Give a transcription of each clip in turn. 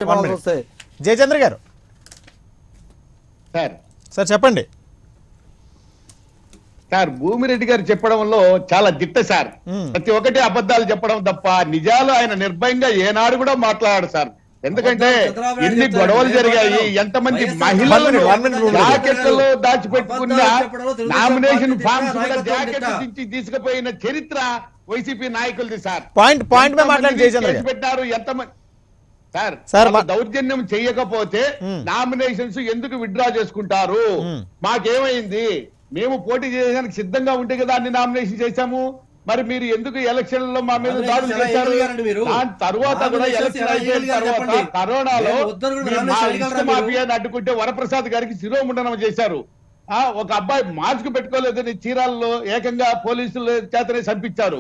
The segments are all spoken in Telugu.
చెప్పాల్సి వస్తే. జయచంద్ర గారు సార్ చెప్పండి. సార్ భూమిరెడ్డి గారు చెప్పడంలో చాలా దిట్ట సార్. ప్రతి ఒక్కటి అబద్ధాలు చెప్పడం తప్ప నిజాలు ఆయన నిర్భయంగా ఏనాడు కూడా మాట్లాడాడు సార్. ఎందుకంటే ఎన్ని గొడవలు జరిగాయి, ఎంతమంది మహిళలను జాకెట్లలో దాచిపెట్టుకున్న నామినేషన్ ఫామ్స్ కూడా జాకెట్ నుంచి తీసుకుపోయిన చరిత్ర వైసీపీ నాయకులది సార్. పాయింట్ పెట్టారు ఎంతమంది సార్ దౌర్జన్యం చెయ్యకపోతే నామినేషన్స్ ఎందుకు విత్డ్రా చేసుకుంటారు? మాకేమైంది? మేము పోటీ చేయడానికి సిద్ధంగా ఉంటే కదా అన్ని నామినేషన్ చేశాము. మరి మీరు ఎందుకు ఎలక్షన్లలో మా మీద దాడులు చేశారు? దాని తర్వాత కూడా ఎలక్షన్ అయిపోయిన తర్వాత కరోనాలో మాఫియాని అడ్డుకుంటే వరప్రసాద్ గారికి శిరోముండనం చేశారు. ఒక అబ్బాయి మాస్క్ పెట్టుకోలేదని చీరాల్లో ఏకంగా పోలీసుల చేతనే చంపించారు.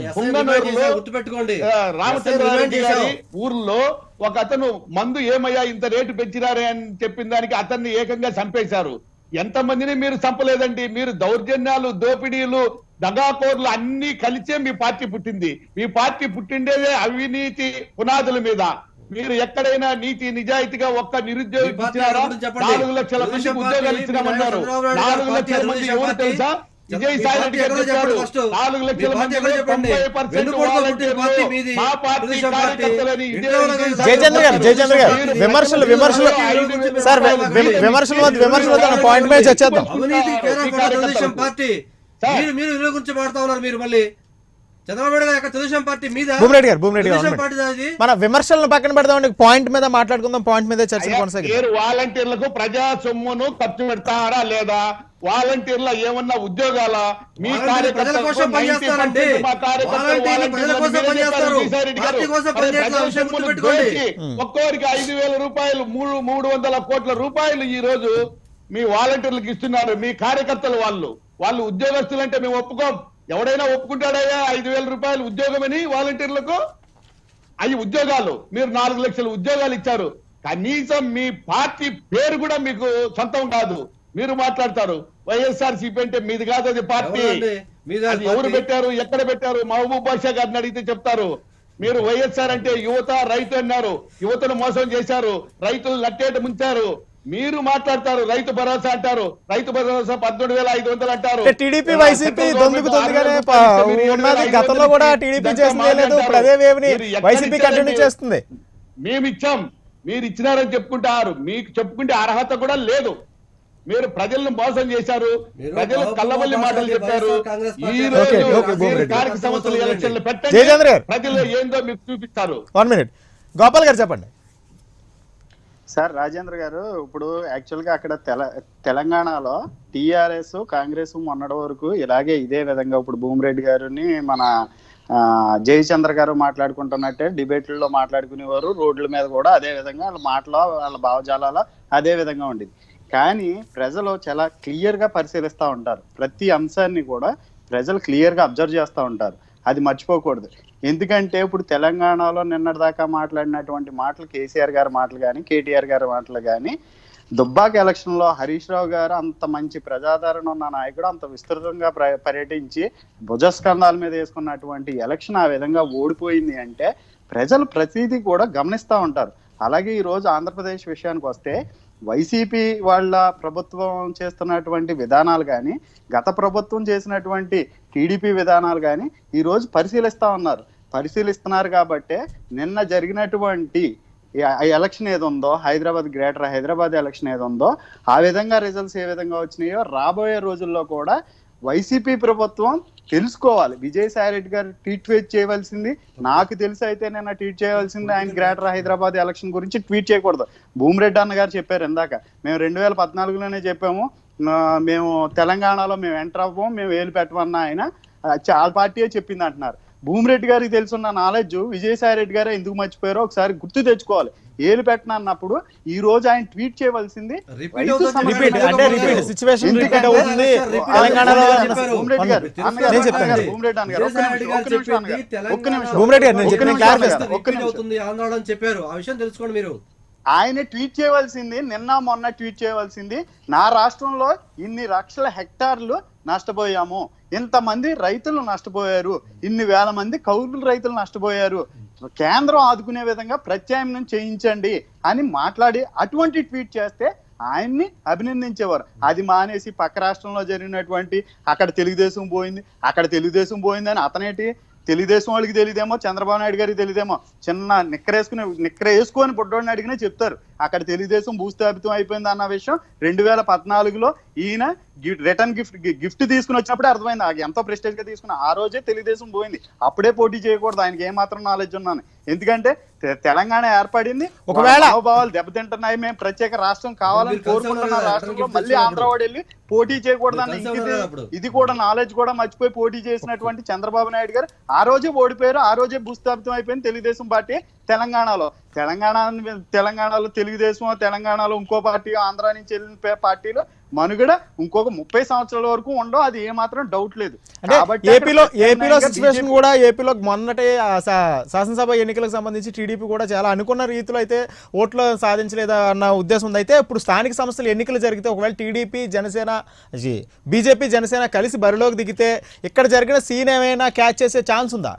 రామచంద్రారెడ్డి గారి ఊర్లో ఒక అతను మందు ఏమయ్యా ఇంత రేటు పెంచినారే అని చెప్పిన దానికి అతన్ని ఏకంగా చంపేశారు. ఎంతమందిని మీరు చంపలేదండి. మీరు దౌర్జన్యాలు, దోపిడీలు, దగాకోర్లు అన్ని కలిసే మీ పార్టీ పుట్టింది. మీ పార్టీ పుట్టిండేదే అవినీతి పునాదుల మీద. మీరు ఎక్కడైనా నీతి నిజాయితీగా ఒక్క నిరుద్యోగి ఇచ్చినారా? 4 లక్షల మందికి ఉద్యోగాలు ఇచ్చినామన్నారు. 4 లక్షల మంది ఎవరు తెలుసా? విజయసాయి రెడ్డి గారు చెప్పాడు 4 లక్షల మంది 90% మా పార్టీ కార్యకర్తలని. జయచంద్ర గారు విమర్శలు సార్ విమర్శలు పాయింట్ మీద చర్చిద్దాం. మీరు గురించి మాట్లాడుతూ ఉన్నారు. మీరు మళ్ళీ చంద్రబాబు నాయుడు గారు తెలుగుదేశం పార్టీ మీద భూమిరెడ్డి గారు మన విమర్శలను పక్కన పెడదాం, పాయింట్ మీద మాట్లాడుకుందాం. పాయింట్ మీద చర్చ కొనసాగిద్దాం. వాలంటీర్లకు ప్రజా సొమ్మును ఖర్చు పెడతారా లేదా? వాలంటీర్ల ఏమన్నా ఉద్యోగాల? మీ కార్యకర్తలకు ఒక్కొక్కరికి 5,000 రూపాయలు 300 కోట్ల రూపాయలు ఈ రోజు మీ వాలంటీర్లకు ఇస్తున్నారు. మీ కార్యకర్తలు వాళ్ళు ఉద్యోగస్తులు అంటే మేము ఒప్పుకోం. ఎవడైనా ఒప్పుకుంటాడయ్యా 5,000 రూపాయలు ఉద్యోగమని వాలంటీర్లకు? అవి ఉద్యోగాలు. మీరు 4 లక్షల ఉద్యోగాలు ఇచ్చారు. కనీసం మీ పార్టీ పేరు కూడా మీకు సొంతం కాదు. మీరు మాట్లాడతారు వైఎస్ఆర్సీపీ అంటే మీది కాదు, అది పార్టీ. అది ఎవరు పెట్టారు, ఎక్కడ పెట్టారు? మహబూబ్ బాషా గారిని అడిగితే చెప్తారు. మీరు వైఎస్ఆర్ అంటే యువత, రైతు అన్నారు. యువతను మోసం చేశారు, రైతులు నట్టేట ముంచారు. మీరు మాట్లాడతారు రైతు భరోసా అంటారు. రైతు భరోసా 17,500 అంటారు. టీడీపీ వైసీపీ దొందుకుతుందిగానే ఉన్నది. గతంలో కూడా టీడీపీ చేసిందే లేదు, అదే వేవ్ని వైసీపీ కంటిన్యూ చేస్తుంది. మేము ఇచ్చాం, మీరు ఇచ్చినారని చెప్పుకుంటారు. మీకు చెప్పుకుంటే అర్హత కూడా లేదు. మీరు ప్రజలను మోసం చేశారు, ప్రజలు కళ్ళబల్లి మాటలు చెప్పారు. ఈ రోజు 4 సంవత్సరాల ఎలక్షన్లు పెట్టండి, ప్రజలు ఏందో మీకు చూపిస్తారు. 1 minute గోపాల్ గారు చెప్పండి. సార్ రాజేంద్ర గారు, ఇప్పుడు యాక్చువల్గా అక్కడ తెలంగాణలో టీఆర్ఎస్ కాంగ్రెస్ మొన్నటి వరకు ఇలాగే ఇదే విధంగా ఇప్పుడు భూమిరెడ్డి గారిని మన జయచంద్ర గారు మాట్లాడుకుంటున్నట్టే డిబేట్లలో మాట్లాడుకునేవారు. రోడ్ల మీద కూడా అదే విధంగా వాళ్ళ మాటలో వాళ్ళ భావజాలలో అదే విధంగా ఉండేది. కానీ ప్రజలు చాలా క్లియర్గా పరిశీలిస్తూ ఉంటారు. ప్రతి అంశాన్ని కూడా ప్రజలు క్లియర్గా అబ్జర్వ్ చేస్తూ ఉంటారు. అది మర్చిపోకూడదు. ఎందుకంటే ఇప్పుడు తెలంగాణలో నిన్నటిదాకా మాట్లాడినటువంటి మాటలు, కేసీఆర్ గారి మాటలు కానీ, కేటీఆర్ గారి మాటలు కానీ, దుబ్బాక ఎలక్షన్లో హరీష్ రావు గారు అంత మంచి ప్రజాదరణ ఉన్న నాయకుడు అంత విస్తృతంగా పర్యటించి భుజస్కంధాల మీద వేసుకున్నటువంటి ఎలక్షన్ ఆ విధంగా ఓడిపోయింది అంటే ప్రజలు ప్రతిదీ కూడా గమనిస్తూ ఉంటారు. అలాగే ఈరోజు ఆంధ్రప్రదేశ్ విషయానికి వస్తే వైసీపీ వాళ్ళ ప్రభుత్వం చేస్తున్నటువంటి విధానాలు కానీ, గత ప్రభుత్వం చేసినటువంటి టీడీపీ విధానాలు కానీ ఈరోజు పరిశీలిస్తున్నారు కాబట్టే నిన్న జరిగినటువంటి ఎలక్షన్ ఏది ఉందో, గ్రేటర్ హైదరాబాద్ ఎలక్షన్ ఏది ఉందో ఆ విధంగా రిజల్ట్స్ ఏ విధంగా వచ్చినాయో రాబోయే రోజుల్లో కూడా వైసీపీ ప్రభుత్వం తెలుసుకోవాలి. విజయసాయి రెడ్డి గారు ట్వీట్ చేయవలసింది, నాకు తెలిసి అయితే నిన్న ట్వీట్ చేయవలసింది ఆయన గ్రేటర్ హైదరాబాద్ ఎలక్షన్ గురించి ట్వీట్ చేయకూడదు. భూమిరెడ్డి అన్న గారు చెప్పారు ఇందాక, మేము 2014లోనే చెప్పాము, మేము తెలంగాణలో మేము ఎంటర్ అవ్వం, మేము వేలు పెట్టమన్నా ఆయన చాలా పార్టీయే చెప్పింది అంటున్నారు. భూమిరెడ్డి గారికి తెలుసున్న నాలెడ్జ్ విజయసాయి రెడ్డి గారే ఎందుకు మర్చిపోయారో ఒకసారి గుర్తు తెచ్చుకోవాలి. ఏలు పెట్టనన్నప్పుడు ఈ రోజు ఆయన ట్వీట్ చేయవలసింది ఆయన ట్వీట్ చేయవలసింది, నిన్న మొన్న ట్వీట్ చేయవలసింది, నా రాష్ట్రంలో ఇన్ని లక్షల హెక్టార్లు నష్టపోయాము, ఇంతమంది రైతులు నష్టపోయారు, ఇన్ని వేల మంది కౌలు రైతులు నష్టపోయారు, కేంద్రం ఆదుకునే విధంగా ప్రత్యామ్నాయం చేయించండి అని మాట్లాడి అటువంటి ట్వీట్ చేస్తే ఆయన్ని అభినందించేవారు. అది మానేసి పక్క రాష్ట్రంలో జరిగినటువంటి అక్కడ తెలుగుదేశం పోయింది అని అతనేటి తెలుగుదేశం వాళ్ళకి తెలియదేమో, చంద్రబాబు నాయుడు గారికి తెలియదేమో, చిన్న నిక్కర వేసుకొని బుడ్డోడిని అడిగినా చెప్తారు అక్కడ తెలుగుదేశం భూస్థాపితం అయిపోయింది అన్న విషయం 2014లో ఈయన రిటర్న్ గిఫ్ట్ తీసుకుని వచ్చినప్పుడే అర్థమైంది. ఎంతో ప్రెస్టేజ్ గా తీసుకున్న ఆ రోజే తెలుగుదేశం పోయింది. అప్పుడే పోటీ చేయకూడదు, ఆయనకి ఏమాత్రం నాలెడ్జ్ ఉన్నాను. ఎందుకంటే తెలంగాణ ఏర్పడింది, ఒకవేళ భావాలు దెబ్బతింటున్నాయి, మేము ప్రత్యేక రాష్ట్రం కావాలని కోరుకుంటున్న రాష్ట్రంలో మళ్ళీ ఆంధ్రవాడు వెళ్ళి పోటీ చేయకూడదని ఇది కూడా నాలెడ్జ్ కూడా మర్చిపోయి పోటీ చేసినటువంటి చంద్రబాబు నాయుడు గారు ఆ రోజే ఓడిపోయారు. ఆ రోజే భూస్థాపితం అయిపోయింది తెలుగుదేశం పార్టీ తెలంగాణలో. తెలంగాణలో తెలుగుదేశం, తెలంగాణలో ఇంకో పార్టీ, ఆంధ్ర నుంచి వెళ్ళిన పార్టీలో మనుగడ ఇంకొక 30 సంవత్సరాల వరకు ఉండవు, అది ఏమాత్రం డౌట్ లేదు. ఏపీలో సిచ్యువేషన్ కూడా ఏపీలో మొన్నటే శాసనసభ ఎన్నికలకు సంబంధించి టీడీపీ కూడా చాలా అనుకున్న రీతిలో అయితే ఓట్లు సాధించలేదా అన్న ఉద్దేశం ఉంది. అయితే ఇప్పుడు స్థానిక సంస్థల ఎన్నికలు జరిగితే ఒకవేళ టీడీపీ, జనసేన, బీజేపీ, జనసేన కలిసి బరిలోకి దిగితే ఇక్కడ జరిగిన సీన్ ఏమైనా క్యాచ్ చేసే ఛాన్స్ ఉందా?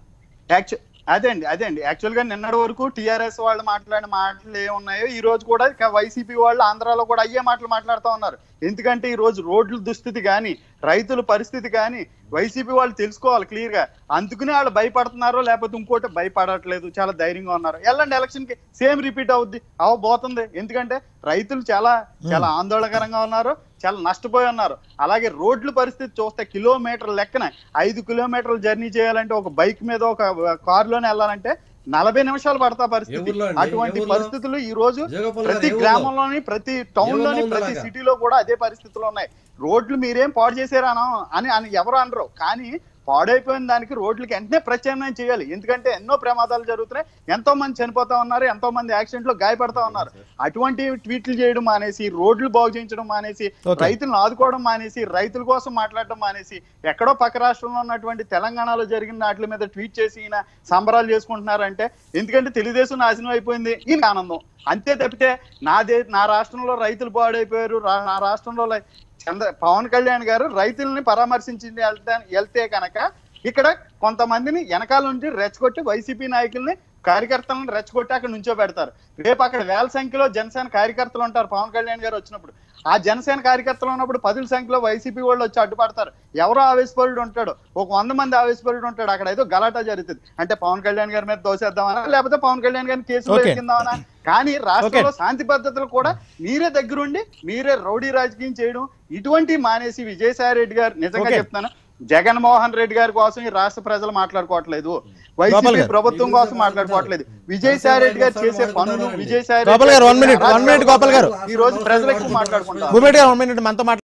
అదే అండి యాక్చువల్ గా నిన్నటి వరకు టీఆర్ఎస్ వాళ్ళు మాట్లాడిన మాటలు ఏమున్నాయో ఈ రోజు కూడా వైసీపీ వాళ్ళు ఆంధ్రాలో కూడా అయ్యే మాటలు మాట్లాడుతూ ఉన్నారు. ఎందుకంటే ఈ రోజు రోడ్ల దుస్థితి కానీ, రైతుల పరిస్థితి కానీ వైసీపీ వాళ్ళు తెలుసుకోవాలి క్లియర్ గా. అందుకనే వాళ్ళు భయపడుతున్నారో లేకపోతే ఇంకోటి భయపడట్లేదు, చాలా ధైర్యంగా ఉన్నారు. వెళ్ళండి ఎలక్షన్ కి సేమ్ రిపీట్ అవబోతుంది. ఎందుకంటే రైతులు చాలా ఆందోళనకరంగా ఉన్నారు, చాలా నష్టపోయి ఉన్నారు. అలాగే రోడ్ల పరిస్థితి చూస్తే కిలోమీటర్ లెక్కన 5 కిలోమీటర్లు జర్నీ చేయాలంటే ఒక బైక్ మీద ఒక కారులోనే వెళ్ళాలంటే 40 నిమిషాలు పడతా పరిస్థితి. అటువంటి పరిస్థితులు ఈ రోజు ప్రతి గ్రామంలోని, ప్రతి టౌన్ లోని, ప్రతి సిటీలో కూడా అదే పరిస్థితులు ఉన్నాయి. రోడ్లు మీరేం పాడు చేశారా అని ఎవరు అనరు, కానీ పాడైపోయిన దానికి రోడ్లకి వెంటనే ప్రత్యామ్నాయం చేయాలి. ఎందుకంటే ఎన్నో ప్రమాదాలు జరుగుతున్నాయి, ఎంతో మంది చనిపోతా ఉన్నారు, ఎంతో మంది యాక్సిడెంట్ లో గాయపడతా ఉన్నారు. అటువంటి ట్వీట్లు చేయడం మానేసి, రోడ్లు బాగు చేయించడం మానేసి, రైతులను ఆదుకోవడం మానేసి, రైతుల కోసం మాట్లాడడం మానేసి, ఎక్కడో పక్క రాష్ట్రంలో ఉన్నటువంటి తెలంగాణలో జరిగిన వాటి మీద ట్వీట్ చేసి ఈయన సంబరాలు చేసుకుంటున్నారంటే ఎందుకంటే తెలుగుదేశం నాశనం అయిపోయింది ఈయన ఆనందం అంతే తప్పితే నా రాష్ట్రంలో రైతులు పాడైపోయారు, నా రాష్ట్రంలో పవన్ కళ్యాణ్ గారు రైతుల్ని పరామర్శించి వెళ్తే కనుక ఇక్కడ కొంతమందిని వెనకాల నుంచి రెచ్చగొట్టి వైసీపీ నాయకుల్ని, కార్యకర్తలను రెచ్చగొట్టి అక్కడ నుంచో పెడతారు. రేపు అక్కడ వేల సంఖ్యలో జనసేన కార్యకర్తలు ఉంటారు పవన్ కళ్యాణ్ గారు వచ్చినప్పుడు. ఆ జనసేన కార్యకర్తలు ఉన్నప్పుడు 10 సంఖ్యలో వైసీపీ వాళ్ళు వచ్చి అడ్డుపడతారు. ఎవరో ఆవేశపరుడు ఉంటాడు, ఒక 100 మంది ఆవేశపరుడు ఉంటాడు, అక్కడ ఏదో గలాటా జరుగుతుంది. అంటే పవన్ కళ్యాణ్ గారి మీద దోసేద్దామనా, లేకపోతే పవన్ కళ్యాణ్ గారిని కేసులు వేసుకుందామనా? కానీ రాష్ట్రంలో శాంతి భద్రతలు కూడా మీరే దగ్గరుండి మీరే రౌడీ రాజకీయం చేయడం ఇటువంటి మానేసి విజయసాయి రెడ్డి గారు, నిజంగా చెప్తాను, జగన్మోహన్ రెడ్డి గారి కోసం ఈ రాష్ట్ర ప్రజలు మాట్లాడుకోవట్లేదు, వైసీపీ ప్రభుత్వం కోసం మాట్లాడుకోవట్లేదు. విజయసాయి రెడ్డి గారు చేసే పనులు, విజయసాయి రెడ్డి ఈ రోజు ప్రజలకు మాట్లాడుకుంటారు.